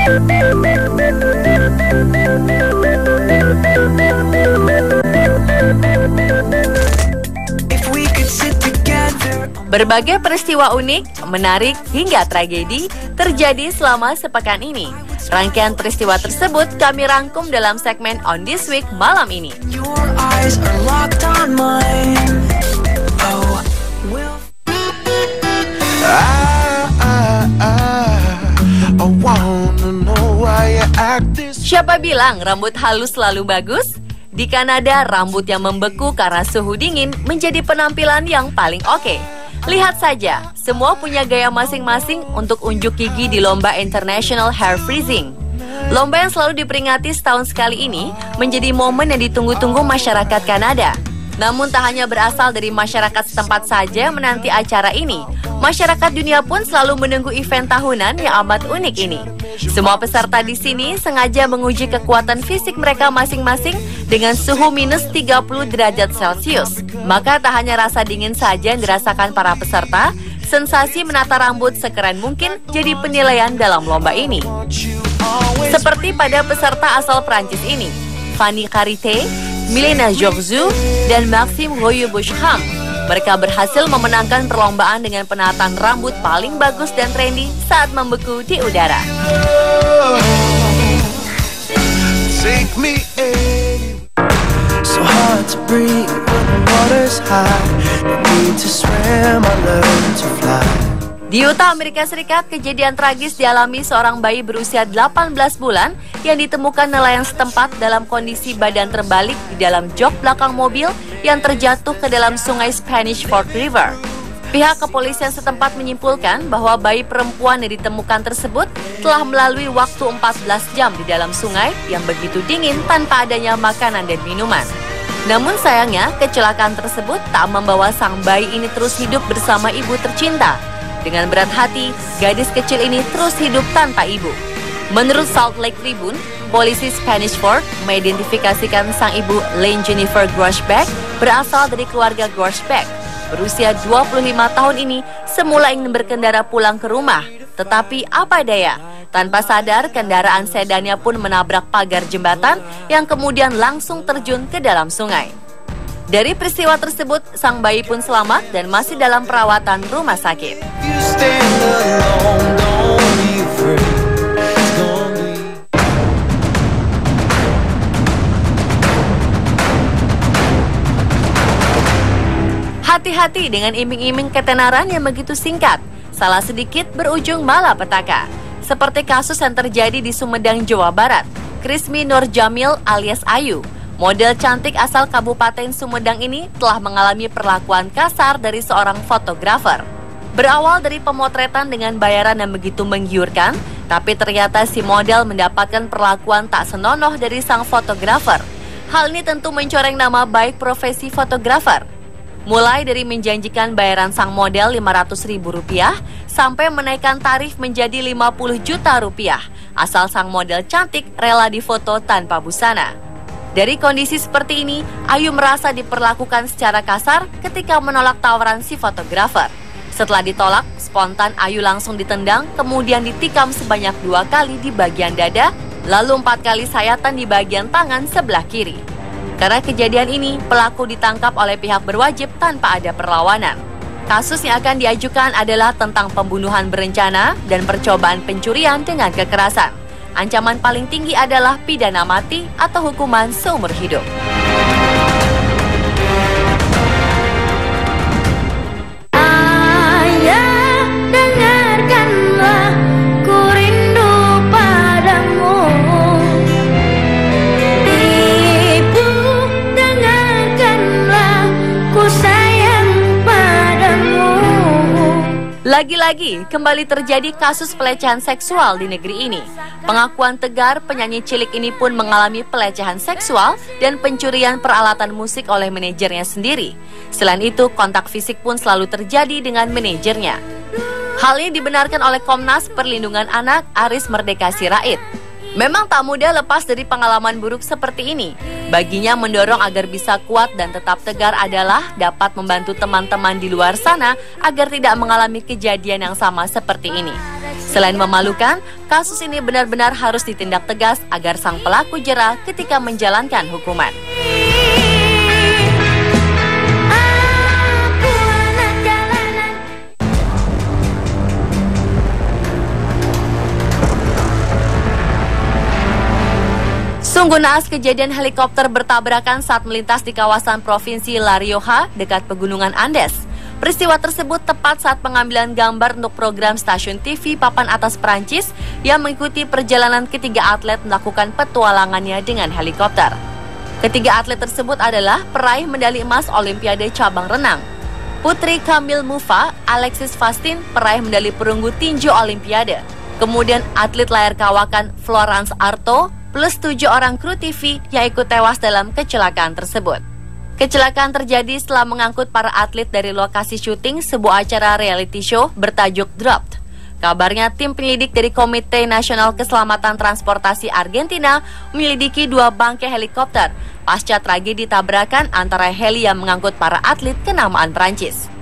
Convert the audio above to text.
Berbagai peristiwa unik, menarik, hingga tragedi terjadi selama sepekan ini. Rangkaian peristiwa tersebut kami rangkum dalam segmen On This Week malam ini. Siapa bilang rambut halus selalu bagus? Di Kanada, rambut yang membeku karena suhu dingin menjadi penampilan yang paling oke. Lihat saja, semua punya gaya masing-masing untuk unjuk gigi di lomba International Hair Freezing. Lomba yang selalu diperingati setahun sekali ini menjadi momen yang ditunggu-tunggu masyarakat Kanada. Namun tak hanya berasal dari masyarakat setempat saja menanti acara ini, masyarakat dunia pun selalu menunggu event tahunan yang amat unik ini. Semua peserta di sini sengaja menguji kekuatan fisik mereka masing-masing dengan suhu minus 30 derajat Celcius. Maka tak hanya rasa dingin saja yang dirasakan para peserta, sensasi menata rambut sekeren mungkin jadi penilaian dalam lomba ini. Seperti pada peserta asal Prancis ini, Fanny Carité, Milena Georgiou, dan Maxime Royer-Beauchamp. Mereka berhasil memenangkan perlombaan dengan penataan rambut paling bagus dan trendy saat membeku di udara. Di Utah, Amerika Serikat, kejadian tragis dialami seorang bayi berusia 18 bulan yang ditemukan nelayan setempat dalam kondisi badan terbalik di dalam jok belakang mobil yang terjatuh ke dalam sungai Spanish Fork River. Pihak kepolisian setempat menyimpulkan bahwa bayi perempuan yang ditemukan tersebut telah melalui waktu 14 jam di dalam sungai yang begitu dingin tanpa adanya makanan dan minuman. Namun sayangnya, kecelakaan tersebut tak membawa sang bayi ini terus hidup bersama ibu tercinta. Dengan berat hati, gadis kecil ini terus hidup tanpa ibu. Menurut Salt Lake Tribune, polisi Spanish Fork mengidentifikasikan sang ibu Lane Jennifer Groshbeck berasal dari keluarga Groshbeck. Berusia 25 tahun ini semula ingin berkendara pulang ke rumah, tetapi apa daya, tanpa sadar kendaraan sedannya pun menabrak pagar jembatan yang kemudian langsung terjun ke dalam sungai. Dari peristiwa tersebut, sang bayi pun selamat dan masih dalam perawatan rumah sakit. Hati-hati dengan iming-iming ketenaran yang begitu singkat. Salah sedikit berujung malapetaka. Seperti kasus yang terjadi di Sumedang, Jawa Barat. Krismi Nur Jamil alias Ayu, model cantik asal Kabupaten Sumedang ini telah mengalami perlakuan kasar dari seorang fotografer. Berawal dari pemotretan dengan bayaran yang begitu menggiurkan, tapi ternyata si model mendapatkan perlakuan tak senonoh dari sang fotografer. Hal ini tentu mencoreng nama baik profesi fotografer. Mulai dari menjanjikan bayaran sang model Rp500.000 sampai menaikkan tarif menjadi Rp50 juta, asal sang model cantik rela difoto tanpa busana. Dari kondisi seperti ini, Ayu merasa diperlakukan secara kasar ketika menolak tawaran si fotografer. Setelah ditolak, spontan Ayu langsung ditendang, kemudian ditikam sebanyak 2 kali di bagian dada, lalu 4 kali sayatan di bagian tangan sebelah kiri. Karena kejadian ini, pelaku ditangkap oleh pihak berwajib tanpa ada perlawanan. Kasus yang akan diajukan adalah tentang pembunuhan berencana dan percobaan pencurian dengan kekerasan. Ancaman paling tinggi adalah pidana mati atau hukuman seumur hidup. Ayah, dengarkanlah, ku rindu padamu. Ibu, dengarkanlah, ku sayang padamu. Lagi-lagi, kembali terjadi kasus pelecehan seksual di negeri ini. Pengakuan tegar, penyanyi cilik ini pun mengalami pelecehan seksual dan pencurian peralatan musik oleh manajernya sendiri. Selain itu, kontak fisik pun selalu terjadi dengan manajernya. Hal ini dibenarkan oleh Komnas Perlindungan Anak Aris Merdeka Sirait. Memang tak mudah lepas dari pengalaman buruk seperti ini. Baginya mendorong agar bisa kuat dan tetap tegar adalah dapat membantu teman-teman di luar sana agar tidak mengalami kejadian yang sama seperti ini. Selain memalukan, kasus ini benar-benar harus ditindak tegas agar sang pelaku jera ketika menjalankan hukuman. Sungguh naas kejadian helikopter bertabrakan saat melintas di kawasan Provinsi La Rioja dekat Pegunungan Andes. Peristiwa tersebut tepat saat pengambilan gambar untuk program stasiun TV papan atas Perancis yang mengikuti perjalanan ketiga atlet melakukan petualangannya dengan helikopter. Ketiga atlet tersebut adalah peraih medali emas Olimpiade cabang renang, Putri Camille Moufa, Alexis Fastin, peraih medali perunggu tinju Olimpiade, kemudian atlet layar kawakan Florence Artaud, plus 7 orang kru TV yang ikut tewas dalam kecelakaan tersebut. Kecelakaan terjadi setelah mengangkut para atlet dari lokasi syuting sebuah acara reality show bertajuk Dropped. Kabarnya tim penyelidik dari Komite Nasional Keselamatan Transportasi Argentina menyelidiki 2 bangkai helikopter pasca tragedi tabrakan antara heli yang mengangkut para atlet kenamaan Prancis.